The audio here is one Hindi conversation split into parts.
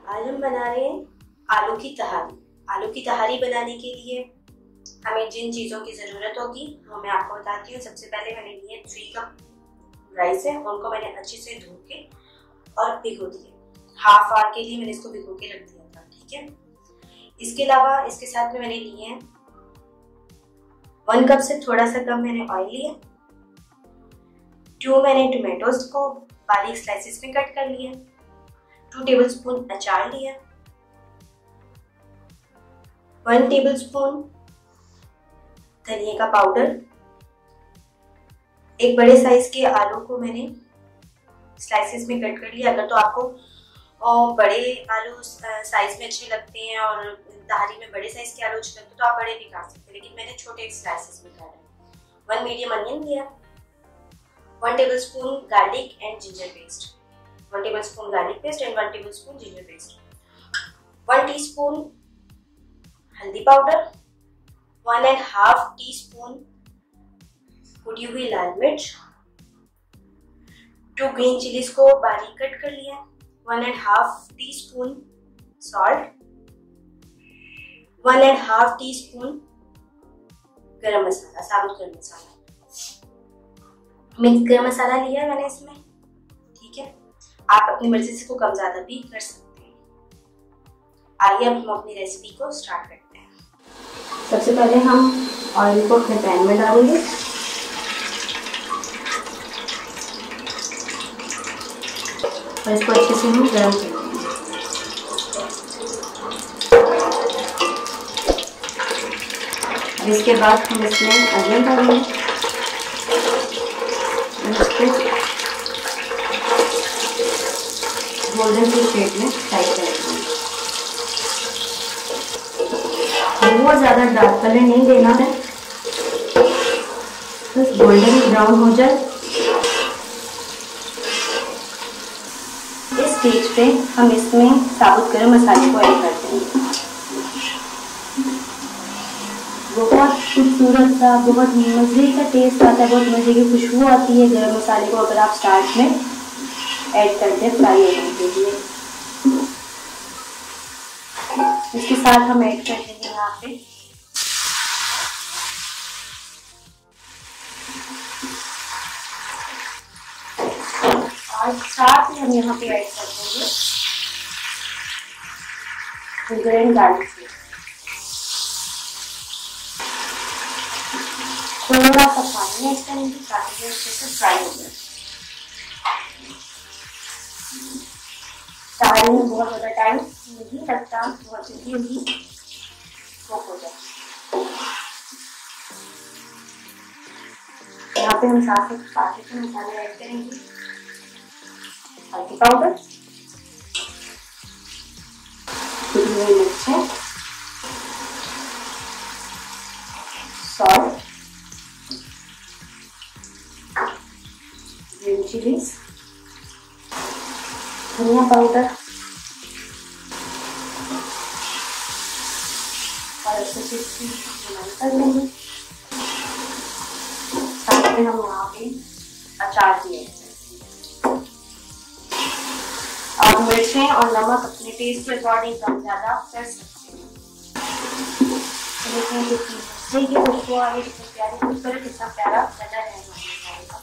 आज हम बना रहे हैं आलू की तहारी। आलू की तहारी बनाने के लिए हमें जिन चीज़ों की ज़रूरत होगी वो मैं आपको बताती हूँ। सबसे पहले मैंने लिए 3 कप राइस है, उनको मैंने अच्छे से धो के और भिगो दिए। हाफ आवर के लिए मैंने इसको भिगो के रख दिया था, ठीक है। इसके अलावा इसके साथ में मैंने लिए हैं 1 कप से थोड़ा सा कम मैंने ऑयल लिया। 2 मैंने टोमेटोज को बारीक स्लाइसेस में कट कर लिया। 2 टेबलस्पून अचार लिया। 1 टेबलस्पून धनिया का पाउडर। एक बड़े साइज के आलू को मैंने स्लाइसेस में कट कर लिया। अगर तो आपको बड़े आलू साइज में अच्छे लगते हैं और तहारी में बड़े साइज के आलू अच्छे लगते हैं तो आप बड़े भी खा सकते हैं, लेकिन मैंने छोटे स्लाइसेस में काटा है। 1 मीडियम अनियन लिया। 1 tablespoon garlic and ginger paste. 1 tablespoon garlic paste and 1 tablespoon ginger paste. 1 teaspoon हल्दी पाउडर। 1.5 टीस्पून कुटी हुई लाल मिर्च। 2 ग्रीन चिलीज को बारीक कट कर लिया। 1.5 टीस्पून सॉल्ट। 1.5 टीस्पून गरम मसाला, साबुत गरम मसाला। मिक्स गरम मसाला लिया है मैंने इसमें, ठीक है। आप अपनी मर्जी से इसको कम ज्यादा भी कर सकते हैं। आइए अब हम अपनी रेसिपी को स्टार्ट करते हैं। सबसे पहले हम ऑयल को अपने पैन में डालेंगे। और इसको अच्छे से हम गरम करेंगे। अब इसके बाद हम इसमें अनियन डालेंगे। गोल्डन की शेप में फ्राई करेंगे। बहुत ज्यादा डार्क कलर नहीं देना है, बस गोल्डन ब्राउन हो जाए। इस स्टेज पे हम इसमें साबुत गरम मसाले को ऐड करते हैं। बहुत खूबसूरत सा, बहुत मज़े का टेस्ट आता है, बहुत मज़े की खुशबू आती है गरम मसाले को अगर आप स्टार्ट में ऐड करते हैं फ्राई होने के लिए। इसके साथ हम ऐड कर देंगे यहाँ पे और साथ ही हम यहाँ पे ऐड कर देंगे ग्रीन गार्लिक पेस्ट। थोड़ा सा पानी ऐड करेंगे ताकि ये अच्छे से फ्राई हो जाए। तहारी में बहुत ज़्यादा टाइम नहीं लगता, बहुत जल्दी कुक हो जाए। यहाँ पे हम साथ में बाकी के मसाले ऐड करेंगे। हल्दी पाउडर, कुटी हुई मिर्चें, सॉल्ट, ग्रीन चिलीज, धनिया पाउडर और अच्छे से मिक्स कर लेंगे। साथ में हम यहाँ पे अचार भी ऐड करेंगे। आप मिर्चें और नमक अपने टेस्ट के अकॉर्डिंग कम ज़्यादा कर सकते हैं। देखिए कितनी की खुशबू आ रही है, कितनी प्यारी खूबसूरत, कितना प्यारा कलर है हमारे का।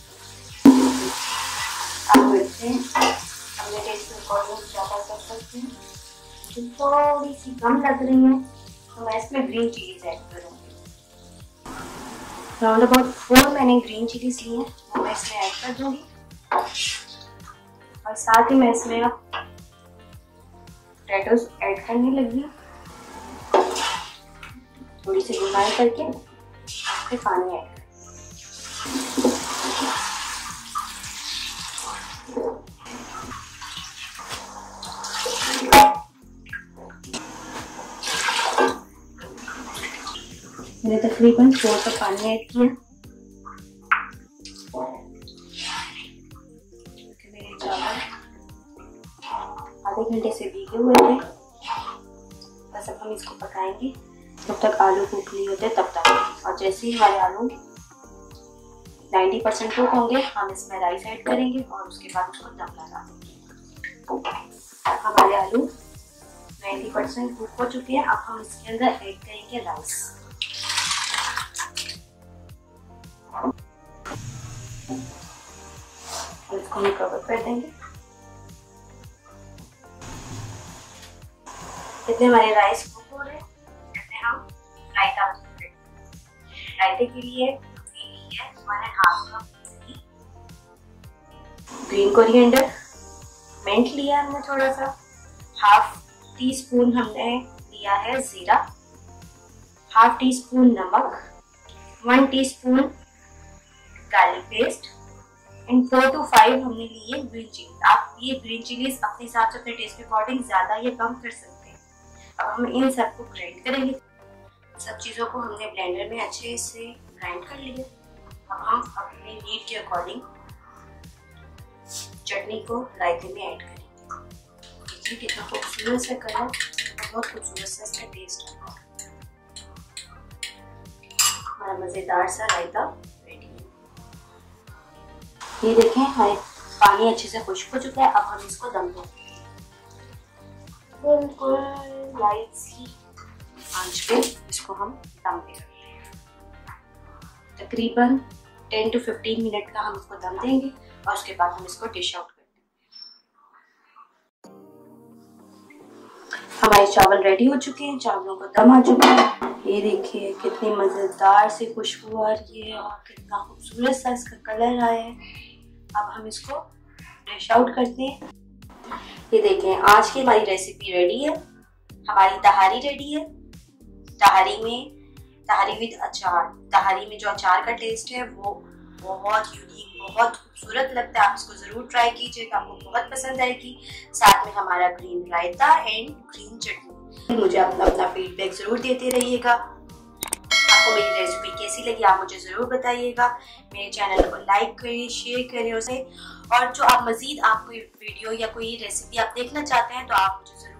आप मिर्चें अपने टेस्ट के अकॉर्डिंग ज़्यादा कर सकते हैं। जो थोड़ी सी कम लग रही है तो मैं इसमें ग्रीन चिलीज ऐड करूँगी। राउंड अबाउट 4 मैंने ग्रीन चिलीज ली हैं, वो मैं इसमें ऐड कर दूँगी। और साथ ही मैं इसमें अब पोटैटोज ऐड करने लगी हूँ। थोड़ी सी भुनाई करके फिर पानी ऐड करें। मैंने तकरीबन 4 कप पानी ऐड किया। मेरे चावल आधे घंटे से भीगे हुए थे, बस अब हम इसको पकाएंगे जब तक आलू कुक नहीं होते तब तक। और जैसे ही हमारे आलू 90% कुक होंगे हम इसमें राइस ऐड करेंगे और उसके बाद उसको दम लगा देंगे। हमारे आलू 90% कुक हो चुके हैं। अब हम इसके अंदर ऐड करेंगे राइस। इसको हम कवर कर देंगे। जितने हमारे राइस कुक हो रहे हैं इतने हम रायता बनाएंगे। रायते के लिए 1.5 कप ग्रीन कोरिएंडर, मिंट लिया हमने थोड़ा सा, 1/2 टीस्पून हमने लिया है जीरा, 1/2 टीस्पून नमक, 1 teaspoon garlic paste and 4 to 5 हमने लिए ग्रीन चिली। आप ये ग्रीन चिलीज अपने हिसाब से अपने टेस्ट के अकॉर्डिंग ज्यादा या कम कर सकते हैं। अब हम इन सबको ग्राइंड करेंगे। सब चीजों को हमने ब्लेंडर में अच्छे से ग्राइंड कर लिया। अब हम अपने नीड के अकॉर्डिंग चटनी को रायते में ऐड करेंगे। देखिए कितना खूबसूरत सा कलर, बहुत खूबसूरत सा इसका टेस्ट आता है। हमारा मजेदार सा रायता रेडी है। ये देखें हमारे पानी अच्छे से खुश्क हो चुका है। अब हम इसको दम देंगे। बिल्कुल लाइट सी आंच पे इसको हम दम पे रखेंगे। तकरीबन 10 to 15 मिनट का हम इसको दम देंगे और उसके बाद हम इसको डिश आउट कर देंगे। हमारे चावल रेडी हो चुके हैं, चावलों को दम आ चुका है। ये देखिए कितनी मजेदार सी खुशबू आ रही है और कितना खूबसूरत सा इसका कलर आया है। अब हम इसको डिश आउट करते हैं। ये देखें आज की हमारी रेसिपी रेडी है। हमारी तहारी रेडी है। तहारी विद अचार। तहारी में जो अचार का टेस्ट है वो बहुत यूनिक, बहुत खूबसूरत लगता है। आप इसको जरूर ट्राई कीजिएगा, आपको बहुत पसंद आएगी। साथ में हमारा green raita and green chutney. मुझे अपना फीडबैक जरूर देते रहिएगा। आपको मेरी रेसिपी कैसी लगी आप मुझे जरूर बताइएगा। मेरे चैनल को लाइक करिए, शेयर करिए उसे, और जो आप मजीद आपको वीडियो या कोई रेसिपी आप देखना चाहते हैं तो आप मुझे जरूर